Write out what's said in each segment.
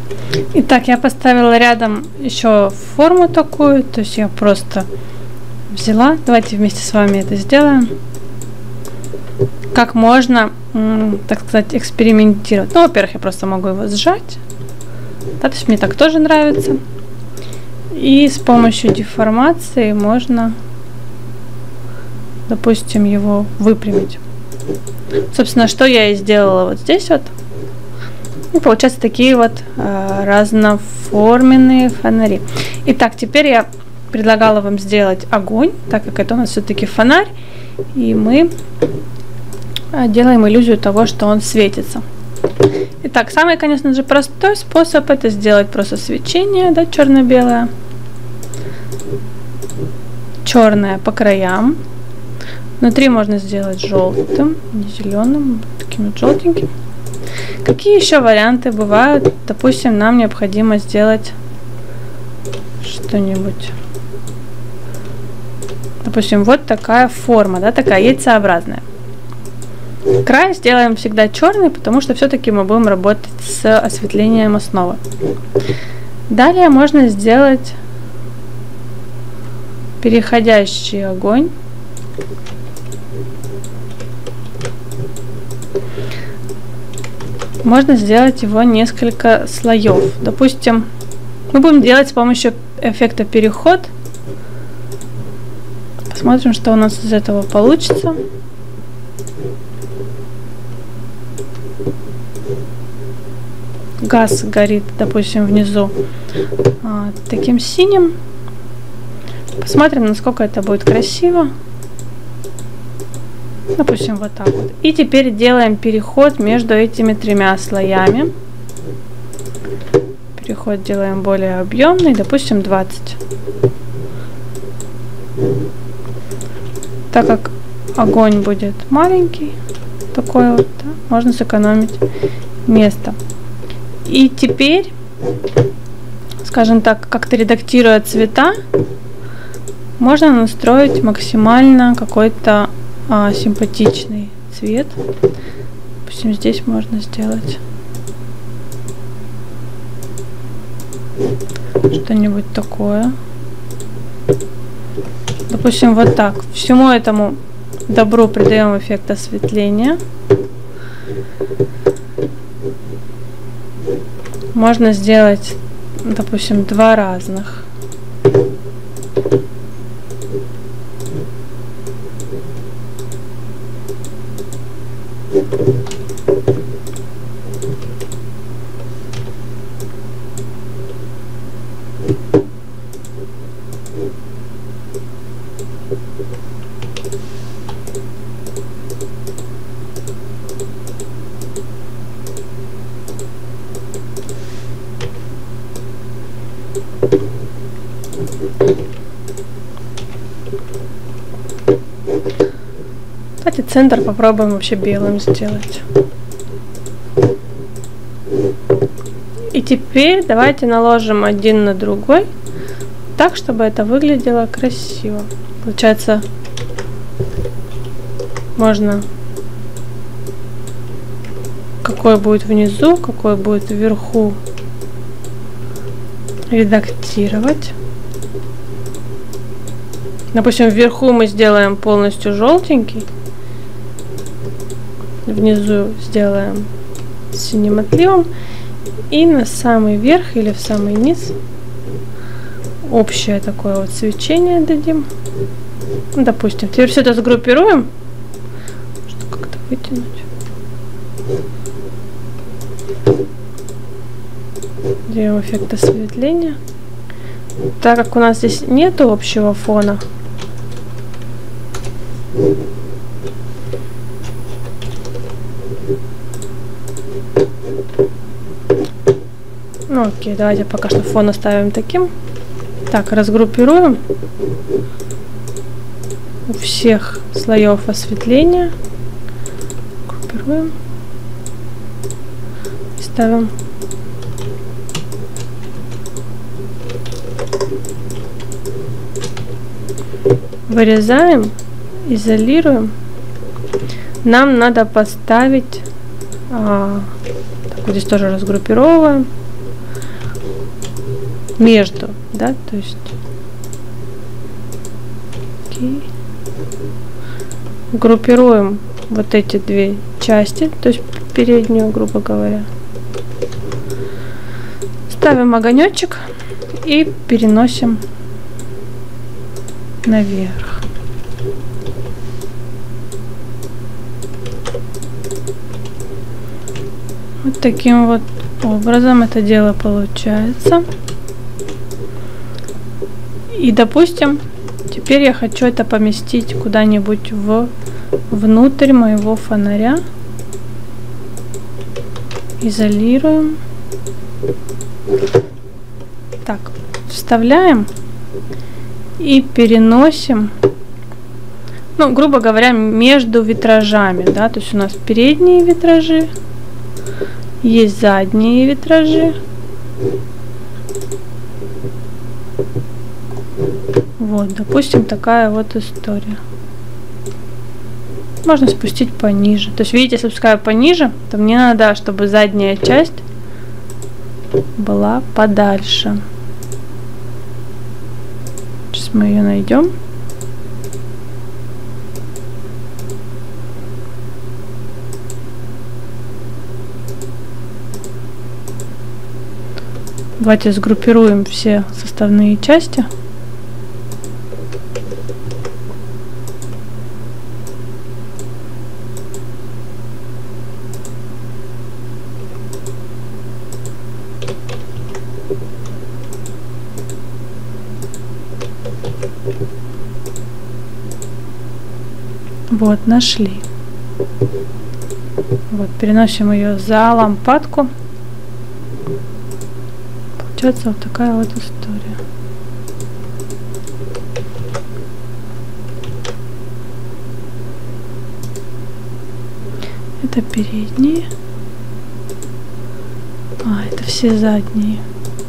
Итак, я поставила рядом еще форму такую, то есть я просто взяла. Давайте вместе с вами это сделаем. Как можно, так сказать, экспериментировать. Ну, во-первых, я просто могу его сжать. Да, то есть мне так тоже нравится. И с помощью деформации можно, допустим, его выпрямить. Собственно, что я и сделала вот здесь вот. И получаются такие вот разноформенные фонари. Итак, теперь я предлагала вам сделать огонь, так как это у нас все-таки фонарь. И мы делаем иллюзию того, что он светится. Итак, самый, конечно же, простой способ это сделать просто свечение, да, черно-белое. Черное по краям. Внутри можно сделать желтым, не зеленым, таким вот желтеньким. Какие еще варианты бывают? Допустим, нам необходимо сделать что-нибудь. Допустим, вот такая форма, да, такая яйцеобразная. Край сделаем всегда черный, потому что все-таки мы будем работать с осветлением основы. Далее можно сделать переходящий огонь. Можно сделать его несколько слоев. Допустим, мы будем делать с помощью эффекта переход. Посмотрим, что у нас из этого получится. Газ горит, допустим, внизу таким синим. Посмотрим, насколько это будет красиво. Допустим, вот так вот. И теперь делаем переход между этими тремя слоями. Переход делаем более объемный, допустим, 20. Так как огонь будет маленький, такой вот, да, можно сэкономить место. И теперь, скажем так, как-то редактируя цвета, можно настроить максимально какой-то симпатичный цвет. Допустим, здесь можно сделать что-нибудь такое. Допустим, вот так. Всему этому добру придаем эффект осветления. Можно сделать, допустим, два разных. Кстати, центр попробуем вообще белым сделать. И теперь давайте наложим один на другой, так, чтобы это выглядело красиво. Получается, можно какой будет внизу, какой будет вверху редактировать. Допустим, вверху мы сделаем полностью желтенький, внизу сделаем синим отливом, и на самый верх или в самый низ общее такое вот свечение дадим. Допустим, теперь все это сгруппируем, чтобы как-то вытянуть. Делаем эффект осветления. Так как у нас здесь нету общего фона, ну окей, давайте пока что фон оставим таким. Так, разгруппируем у всех слоев осветления, группируем и ставим. Вырезаем, изолируем. Нам надо поставить, так вот здесь тоже разгруппировываем, между, да, то есть группируем вот эти две части, то есть переднюю, грубо говоря. Ставим огонечек и переносим наверх. Вот таким вот образом это дело получается. И, допустим, теперь я хочу это поместить куда-нибудь внутрь моего фонаря. Изолируем. Так, вставляем и переносим, ну, грубо говоря, между витражами, да, то есть у нас передние витражи, есть задние витражи. Вот, допустим, такая вот история. Можно спустить пониже. То есть, видите, если спускаю пониже, то мне надо, чтобы задняя часть была подальше. Сейчас мы ее найдем. Давайте сгруппируем все составные части. Вот, нашли. Вот, переносим ее за лампадку. Получается вот такая вот история. Это передние. А, это все задние.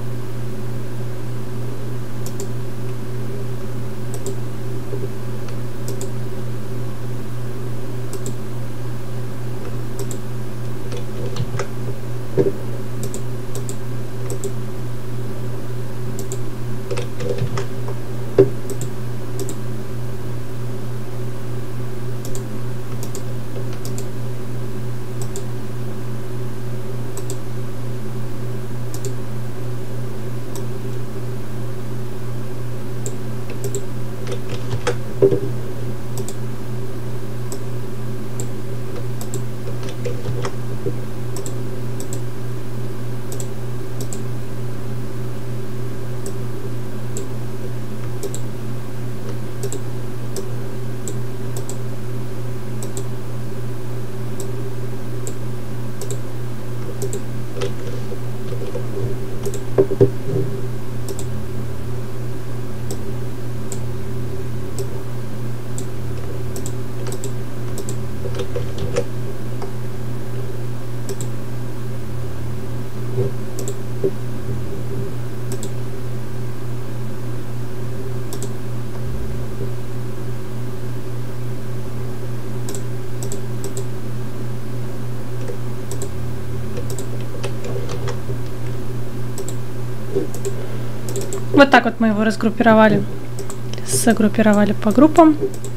Вот так вот мы его разгруппировали, сгруппировали по группам.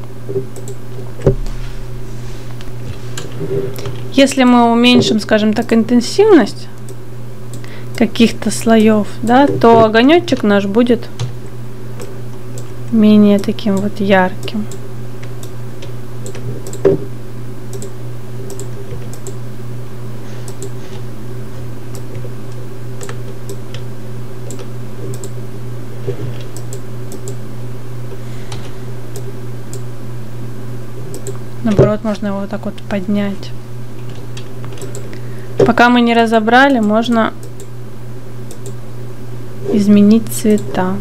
Если мы уменьшим, скажем так, интенсивность каких-то слоев, да, то огонечек наш будет менее таким вот ярким. Наоборот, можно его вот так вот поднять. Пока мы не разобрали, можно изменить цвета.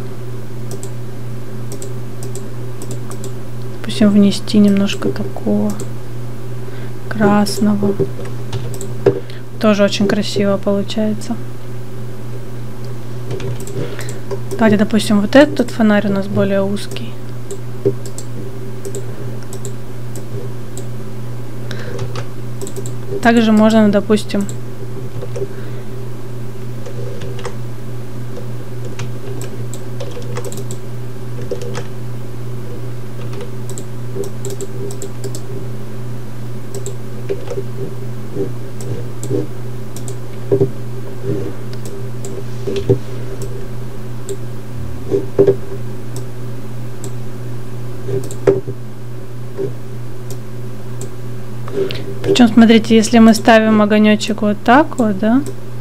Допустим, внести немножко такого красного. Тоже очень красиво получается. Давайте, допустим, вот этот фонарь у нас более узкий. Также можно, допустим, Смотрите, если мы ставим огонечек вот так вот, да,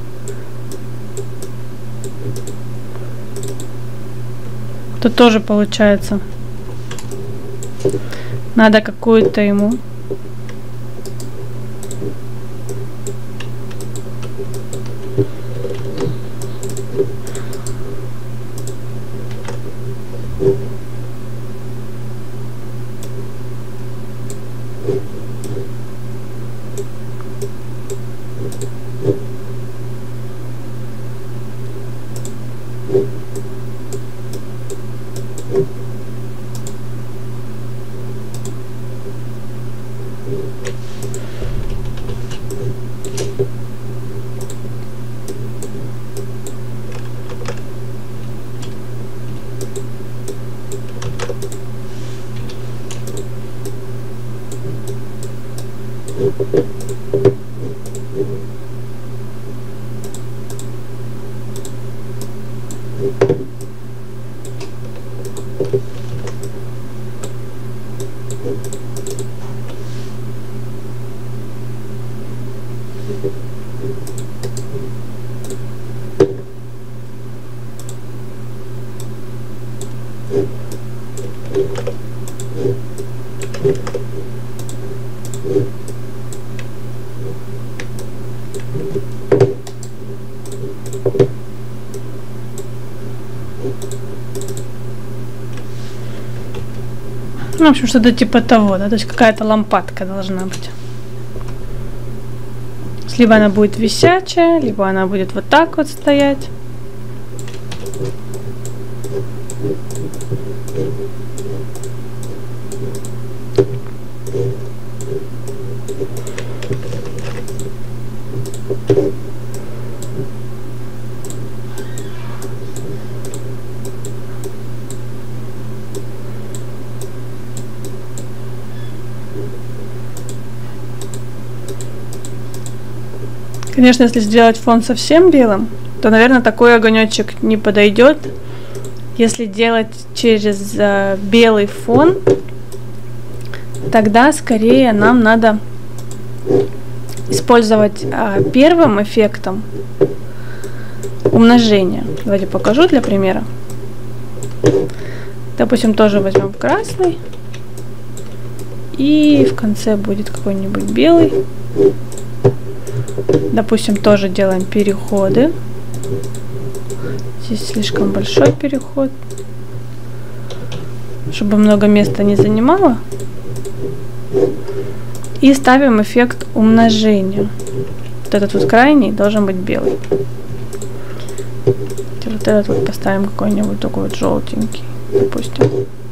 то тоже получается. Надо какую-то ему ну, в общем, что-то типа того, да, то есть какая-то лампадка должна быть. Либо она будет висячая, либо она будет вот так вот стоять. Конечно, если сделать фон совсем белым, то, наверное, такой огонечек не подойдет. Если делать через белый фон, тогда скорее нам надо использовать первым эффектом умножение. Давайте покажу для примера. Допустим, тоже возьмем красный. И в конце будет какой-нибудь белый. Допустим, тоже делаем переходы. Здесь слишком большой переход, чтобы много места не занимало. И ставим эффект умножения. Вот этот вот крайний должен быть белый. Вот этот вот поставим какой-нибудь такой вот желтенький, допустим.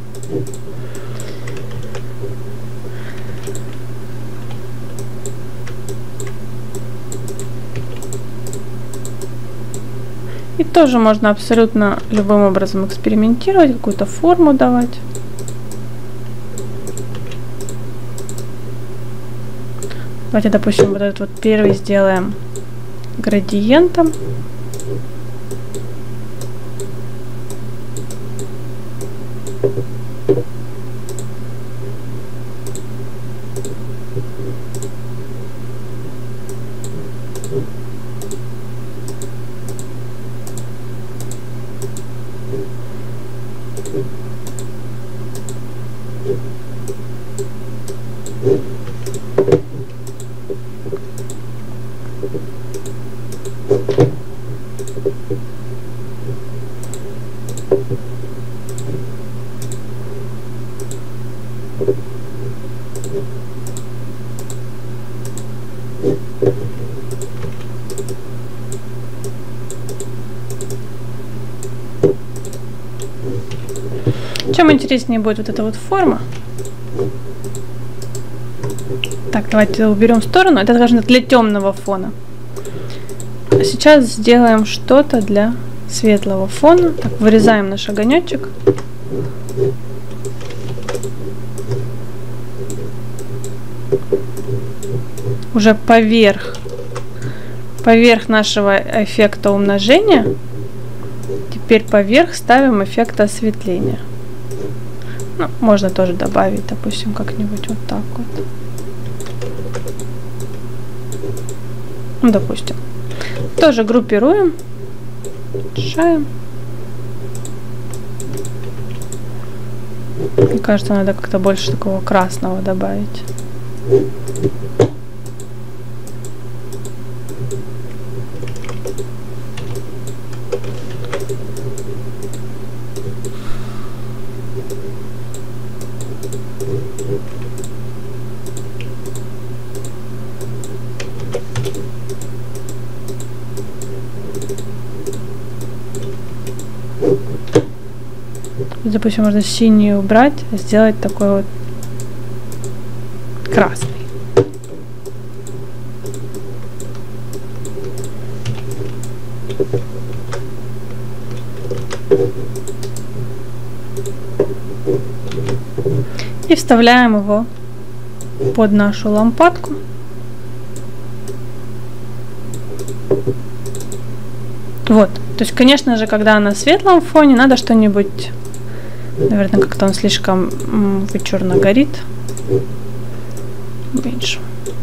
И тоже можно абсолютно любым образом экспериментировать, какую-то форму давать. Давайте, допустим, вот этот вот первый сделаем градиентом. Чем интереснее будет вот эта вот форма. Так, давайте уберем в сторону. Это должно для темного фона. А сейчас сделаем что-то для светлого фона. Так, вырезаем наш огонечек. Уже поверх нашего эффекта умножения. Теперь поверх ставим эффект осветления. Ну, можно тоже добавить, допустим, как-нибудь вот так вот. Ну, допустим. Тоже группируем. Решаем. Мне кажется, надо как-то больше такого красного добавить. Допустим, можно синий убрать, сделать такой вот красный. И вставляем его под нашу лампадку. Вот. То есть, конечно же, когда на светлом фоне, надо что-нибудь, наверное, как-то он слишком вычурно горит. Меньше.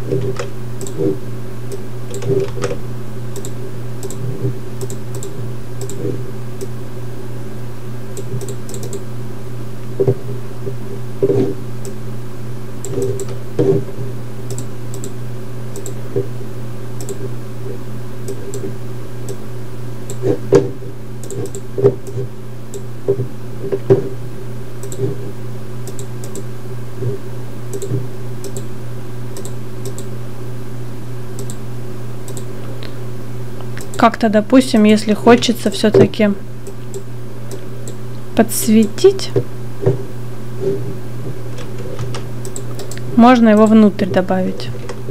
Как-то, допустим, если хочется все-таки подсветить, можно его внутрь добавить.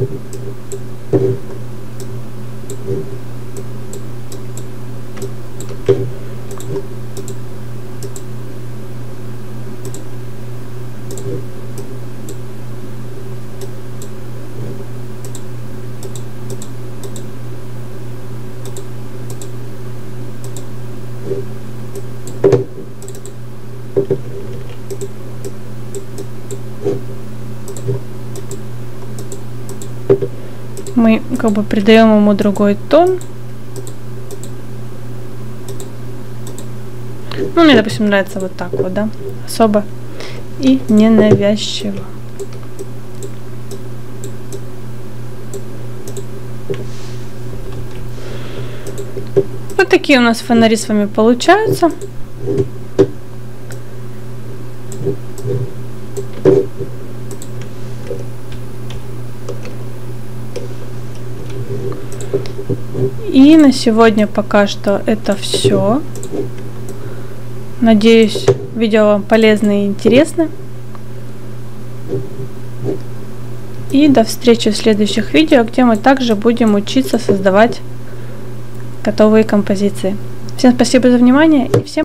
Мы как бы придаем ему другой тон. Ну, мне, допустим, нравится вот так вот, да, особо и ненавязчиво. Вот такие у нас фонари с вами получаются. И на сегодня пока что это все. Надеюсь, видео вам полезно и интересно. И до встречи в следующих видео, где мы также будем учиться создавать готовые композиции. Всем спасибо за внимание и всем